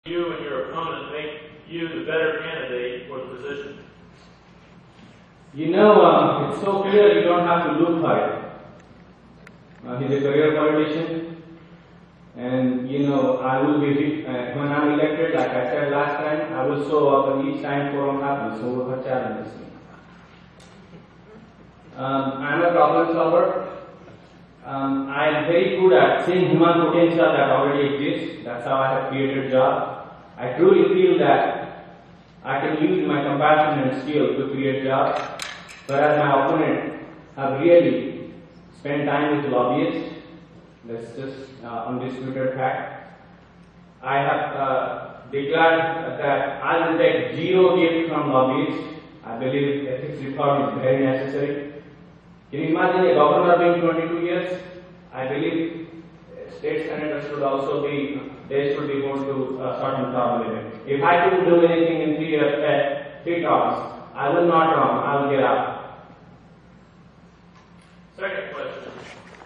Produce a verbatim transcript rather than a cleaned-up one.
you and your opponent make you the better candidate for the position? You know, uh, it's so clear you don't have to look for it. Uh, he's a career politician, and you know, I will be, uh, when I'm elected, like I said last time, I will show up and each time forum happens, so what challenges me. Um, I'm a problem solver. Um, I am very good at seeing human potential that already exists. That's how I have created a job. I truly feel that I can use my compassion and skill to create jobs, whereas my opponent have really spent time with lobbyists. That's just uh, undisputed fact. I have uh, declared that I will take zero gift from lobbyists. I believe ethics reform is very necessary. Can you imagine a governor being twenty-two years? I believe state senators should also be, they should be going to a certain term limit. If I couldn't do anything in three years, uh, three terms, I will not run, I will get out. Second question.